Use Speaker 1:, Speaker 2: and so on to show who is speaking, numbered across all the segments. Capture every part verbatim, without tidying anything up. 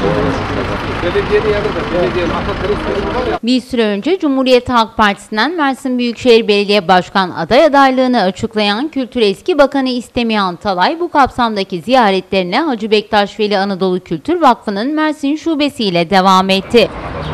Speaker 1: Bir süre önce Cumhuriyet Halk Partisi'nden Mersin Büyükşehir Belediye Başkan aday adaylığını açıklayan Kültür Eski Bakanı İstemihan Talay bu kapsamdaki ziyaretlerine Hacı Bektaş Veli Anadolu Kültür Vakfı'nın Mersin şubesiyle devam etti.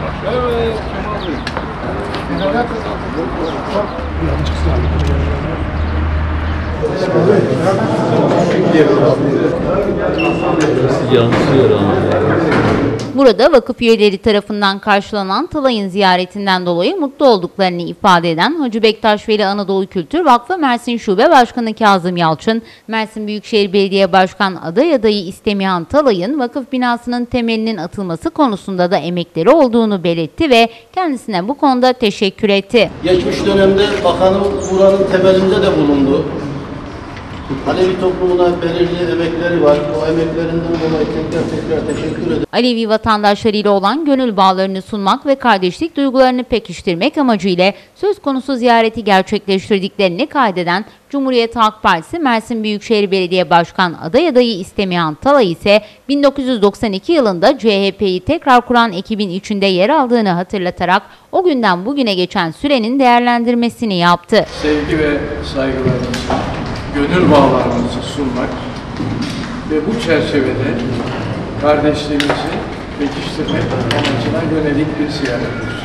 Speaker 1: Burada vakıf üyeleri tarafından karşılanan Talay'ın ziyaretinden dolayı mutlu olduklarını ifade eden Hacı Bektaş Veli Anadolu Kültür Vakfı Mersin Şube Başkanı Kazım Yalçın, Mersin Büyükşehir Belediye Başkan aday adayı İstemihan Talay'ın vakıf binasının temelinin atılması konusunda da emekleri olduğunu belirtti ve kendisine bu konuda teşekkür etti.
Speaker 2: Geçmiş dönemde bakanım buranın temelinde de bulundu. Alevi toplumuna belirli emekleri var. O emeklerinden dolayı tekrar tekrar teşekkür ederim.
Speaker 1: Alevi vatandaşlarıyla olan gönül bağlarını sunmak ve kardeşlik duygularını pekiştirmek amacıyla söz konusu ziyareti gerçekleştirdiklerini kaydeden Cumhuriyet Halk Partisi Mersin Büyükşehir Belediye Başkan aday adayı İstemihan Talay ise bin dokuz yüz doksan iki yılında C H P'yi tekrar kuran ekibin içinde yer aldığını hatırlatarak o günden bugüne geçen sürenin değerlendirmesini yaptı.
Speaker 3: Sevgi ve saygılarımızı, gönül bağlarımızı sunmak ve bu çerçevede kardeşliğimizi pekiştirmek amacına yönelik bir ziyarettir.